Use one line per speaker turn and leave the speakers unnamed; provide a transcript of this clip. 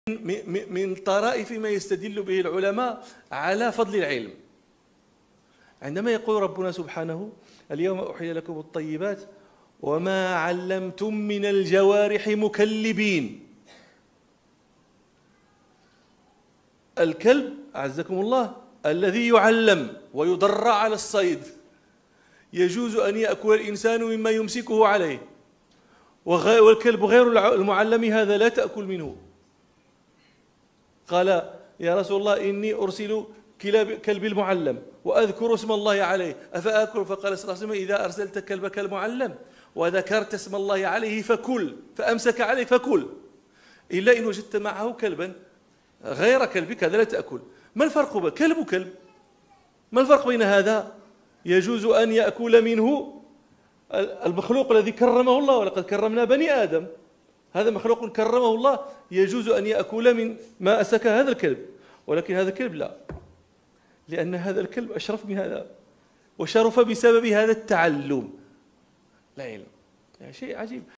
من طرائف ما يستدل به العلماء على فضل العلم، عندما يقول ربنا سبحانه: اليوم أحل لكم الطيبات وما علمتم من الجوارح مكلبين. الكلب أعزكم الله الذي يعلم ويضرع على الصيد يجوز أن يأكل الإنسان مما يمسكه عليه، والكلب غير المعلم هذا لا تأكل منه. قال: يا رسول الله إني أرسل كلبي المعلم وأذكر اسم الله عليه أفآكل؟ فقال صلى الله عليه وسلم: إذا أرسلت كلبك المعلم وذكرت اسم الله عليه فكل، فأمسك عليه فكل، إلا إن وجدت معه كلبا غير كلبك هذا لا تأكل. ما الفرق بين كلب وكلب؟ ما الفرق بين هذا؟ يجوز أن يأكل منه المخلوق الذي كرمه الله، ولقد كرمنا بني آدم، هذا مخلوق كرمه الله يجوز أن يأكل من ما أسك هذا الكلب، ولكن هذا الكلب لا، لأن هذا الكلب أشرف من هذا وشرف بسبب هذا التعلم. لا علم، شيء عجيب.